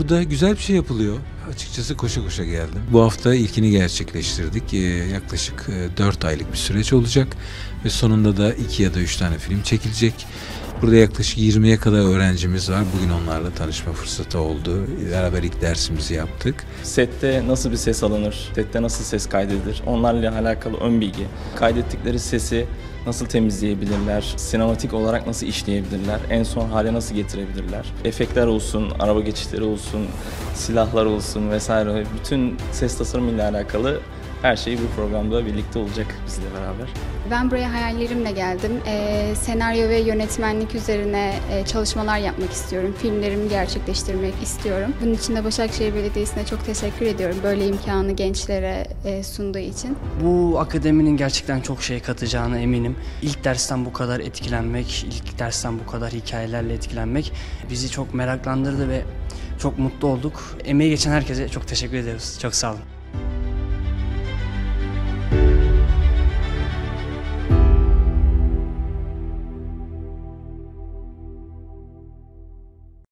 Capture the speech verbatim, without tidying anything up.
burada güzel bir şey yapılıyor. Açıkçası koşa koşa geldim. Bu hafta ilkini gerçekleştirdik. Ee, yaklaşık e, dört aylık bir süreç olacak. Ve sonunda da iki ya da üç tane film çekilecek. Burada yaklaşık yirmiye kadar öğrencimiz var. Bugün onlarla tanışma fırsatı oldu. Beraber ilk dersimizi yaptık. Sette nasıl bir ses alınır, sette nasıl ses kaydedilir, onlarla alakalı ön bilgi, kaydettikleri sesi nasıl temizleyebilirler, sinematik olarak nasıl işleyebilirler, en son hale nasıl getirebilirler, efektler olsun, araba geçişleri olsun, silahlar olsun vesaire, bütün ses tasarımıyla alakalı her şey bu programda birlikte olacak bizle beraber. Ben buraya hayallerimle geldim. Ee, senaryo ve yönetmenlik üzerine e, çalışmalar yapmak istiyorum. Filmlerimi gerçekleştirmek istiyorum. Bunun için de Başakşehir Belediyesi'ne çok teşekkür ediyorum. Böyle imkanı gençlere e, sunduğu için. Bu akademinin gerçekten çok şey katacağına eminim. İlk dersten bu kadar etkilenmek, ilk dersten bu kadar hikayelerle etkilenmek bizi çok meraklandırdı ve çok mutlu olduk. Emeği geçen herkese çok teşekkür ediyoruz. Çok sağ olun.